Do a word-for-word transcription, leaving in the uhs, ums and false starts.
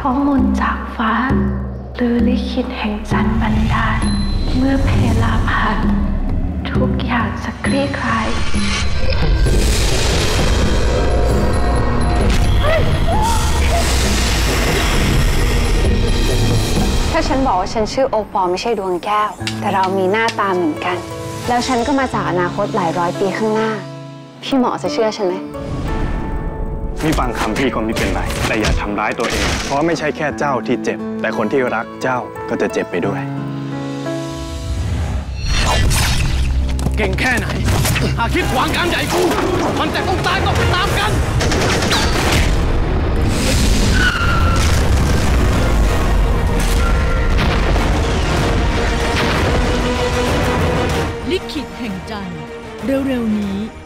ข้อมูลจากฟ้าหรือลิขิตแห่งจันทร์บันดาลเมื่อเพลาผ่านทุกอย่างจะคลี่คลายถ้าฉันบอกว่าฉันชื่อโอปอล์ไม่ใช่ดวงแก้วแต่เรามีหน้าตาเหมือนกันแล้วฉันก็มาจากอนาคตหลายร้อยปีข้างหน้าพี่หมอจะเชื่อฉันไหมนี่ฟังคำพี่ก็ไม่เป็นไรแต่อย่าทำร้ายตัวเองเพราะไม่ใช่แค่เจ้าที่เจ็บแต่คนที่รักเจ้าก็จะเจ็บไปด้วยเก่งแค่ไหนหากคิดขวางการใหญ่กูมันจะต้องตายต้องไปตามกันลิขิตแห่งจันทร์เร็วๆนี้